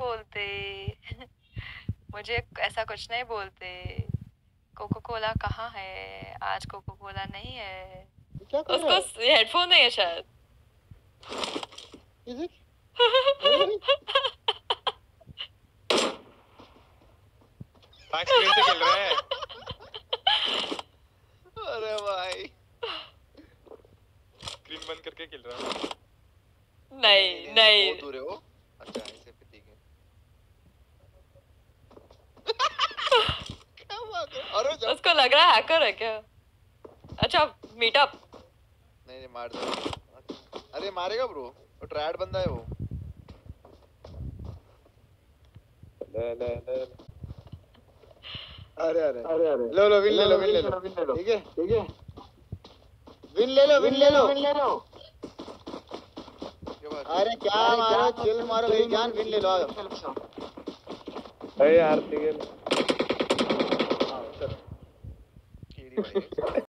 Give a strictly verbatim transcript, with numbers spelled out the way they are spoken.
बोलते। मुझे ऐसा कुछ नहीं बोलते। कोको कोला कहाँ है? आज कोको कोला नहीं है। क्या कर रहा है? उसको हेडफोन नहीं है शायद। Is it? बैक स्क्रीन से खेल रहा है। अरे भाई स्क्रीन बंद करके खेल रहा है। नहीं नहीं बहुत दूर है वो। अच्छा ऐसे पे ठीक है। क्या बात है? अरे जा। उसको लग रहा है हैकर है क्या? अच्छा मीटअप। नहीं नहीं मार दो। अरे मारेगा ब्रो, वो ट्रायड बंदा है वो। ले ले ले अरे अरे अरे अरे लो लो विन ले लो विन ले लो ठीक है ठीक है विन ले लो विन ले लो विन ले लो। अरे क्या मारो चिल मारो भाई जान विन ले लो। अरे यार ठीक है। कीड़ी भाई